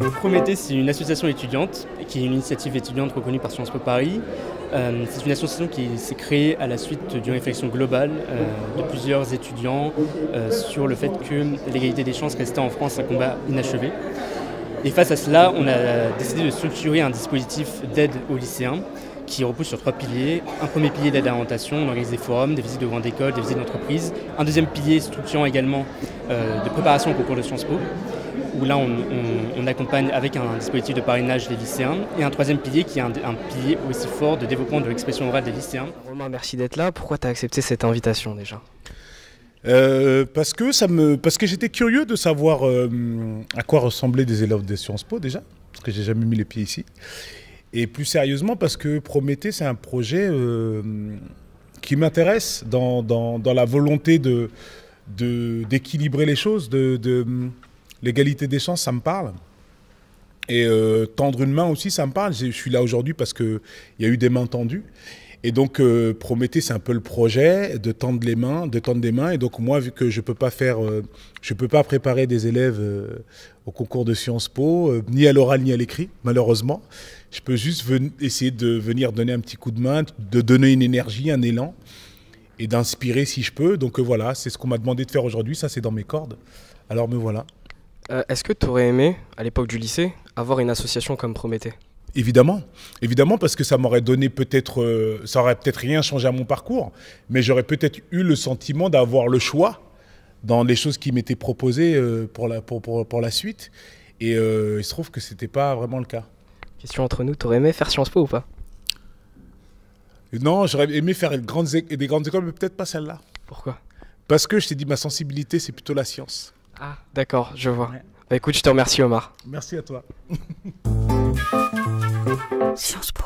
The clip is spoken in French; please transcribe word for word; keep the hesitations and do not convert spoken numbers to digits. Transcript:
Prométhée, c'est une association étudiante, qui est une initiative étudiante reconnue par Sciences Po Paris. Euh, c'est une association qui s'est créée à la suite d'une réflexion globale euh, de plusieurs étudiants euh, sur le fait que l'égalité des chances restait en France un combat inachevé. Et face à cela, on a décidé de structurer un dispositif d'aide aux lycéens qui repose sur trois piliers. Un premier pilier d'aide à l'orientation, on organise des forums, des visites de grandes écoles, des visites d'entreprise. Un deuxième pilier structurant également euh, de préparation au concours de Sciences Po, où là on, on, on accompagne avec un dispositif de parrainage les lycéens. Et un troisième pilier qui est un, un pilier aussi fort de développement de l'expression orale des lycéens. Romain, merci d'être là. Pourquoi tu as accepté cette invitation déjà ? Euh, parce que ça me, parce que j'étais curieux de savoir euh, à quoi ressemblaient des élèves de Sciences Po déjà, parce que j'ai jamais mis les pieds ici. Et plus sérieusement parce que Prométhée, c'est un projet euh, qui m'intéresse dans, dans, dans la volonté de, de, d'équilibrer les choses, de, de l'égalité des chances, ça me parle. Et euh, tendre une main aussi, ça me parle. Je suis là aujourd'hui parce qu'il y a eu des mains tendues. Et donc, euh, Prométhée, c'est un peu le projet de tendre les mains, de tendre des mains. Et donc, moi, vu que je peux pas faire, euh, je peux pas préparer des élèves euh, au concours de Sciences Po, euh, ni à l'oral ni à l'écrit, malheureusement, je peux juste essayer de venir donner un petit coup de main, de donner une énergie, un élan, et d'inspirer si je peux. Donc euh, voilà, c'est ce qu'on m'a demandé de faire aujourd'hui. Ça, c'est dans mes cordes. Alors me voilà. Euh, Est-ce que tu aurais aimé, à l'époque du lycée, avoir une association comme Prométhée ? Évidemment, évidemment, parce que ça m'aurait donné peut-être, euh, ça aurait peut-être rien changé à mon parcours, mais j'aurais peut-être eu le sentiment d'avoir le choix dans les choses qui m'étaient proposées euh, pour, la, pour, pour, pour la suite. Et euh, il se trouve que c'était pas vraiment le cas. Question entre nous, t'aurais aimé faire Sciences Po ou pas ? Non, j'aurais aimé faire des grandes, é- des grandes écoles, mais peut-être pas celle-là. Pourquoi ? Parce que je t'ai dit, ma sensibilité, c'est plutôt la science. Ah, d'accord, je vois. Ouais. Bah écoute, je te remercie Omar. Merci à toi. Sciences Po.